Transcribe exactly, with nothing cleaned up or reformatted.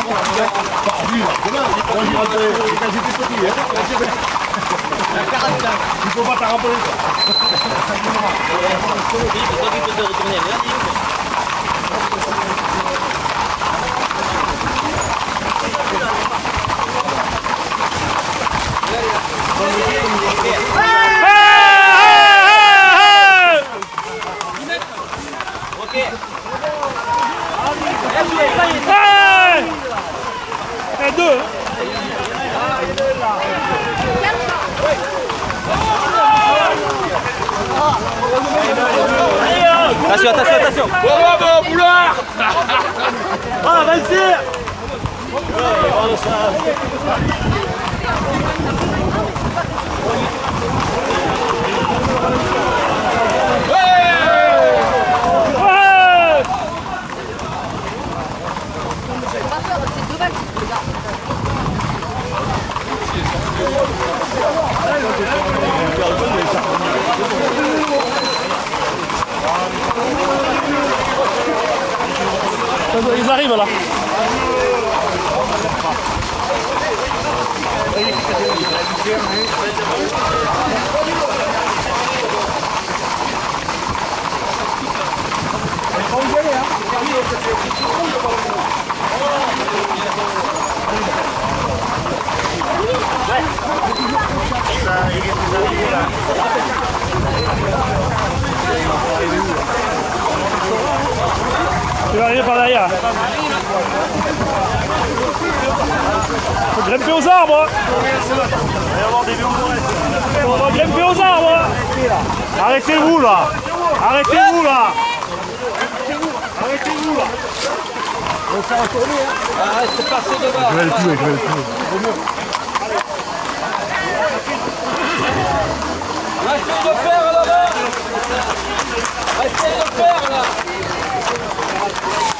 Quand j'y rentrais, quand j'étais petit, hein. Il faut pas t'en rappeler ça. Deux. Attention, attention, attention. Bravo, Boulard. Ah, vas-y. Ils arrivent là. Tu vas arriver par derrière. Faut grimper aux arbres. On va grimper aux arbres. Arrêtez-vous là. Arrêtez-vous là. Arrêtez-vous là. On s'en retourner, hein. Arrête, c'est passé devant. Je vais le tuer, je vais le tuer. Restez de faire là-bas. Restez de faire là.